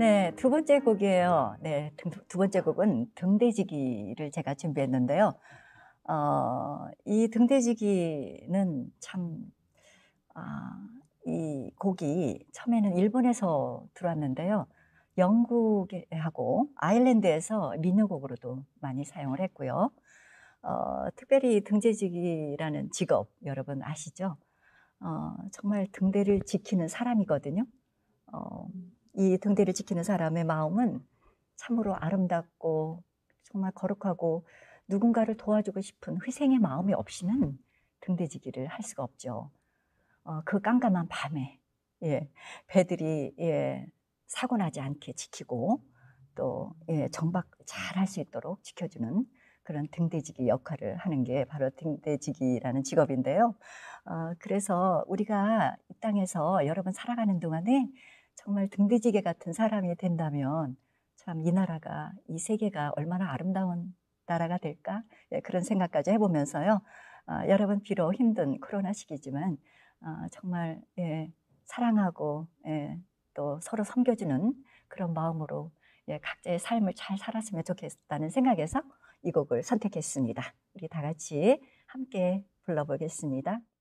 네. 두 번째 곡이에요. 네. 두 번째 곡은 등대지기를 제가 준비했는데요. 이 등대지기는 참 이 곡이 처음에는 일본에서 들어왔는데요. 영국하고 아일랜드에서 민요곡으로도 많이 사용을 했고요. 특별히 등대지기라는 직업 여러분 아시죠? 정말 등대를 지키는 사람이거든요. 어 이 등대를 지키는 사람의 마음은 참으로 아름답고 정말 거룩하고 누군가를 도와주고 싶은 희생의 마음이 없이는 등대지기를 할 수가 없죠. 그 깜깜한 밤에 배들이 사고 나지 않게 지키고 또 정박 잘할 수 있도록 지켜주는 그런 등대지기 역할을 하는 게 바로 등대지기라는 직업인데요. 그래서 우리가 이 땅에서 여러 번 살아가는 동안에 정말 등대지기 같은 사람이 된다면 참 이 나라가 이 세계가 얼마나 아름다운 나라가 될까? 그런 생각까지 해 보면서요. 여러분 비록 힘든 코로나 시기지만 정말 사랑하고 또 서로 섬겨주는 그런 마음으로 각자의 삶을 잘 살았으면 좋겠다는 생각에서 이 곡을 선택했습니다. 우리 다 같이 함께 불러보겠습니다.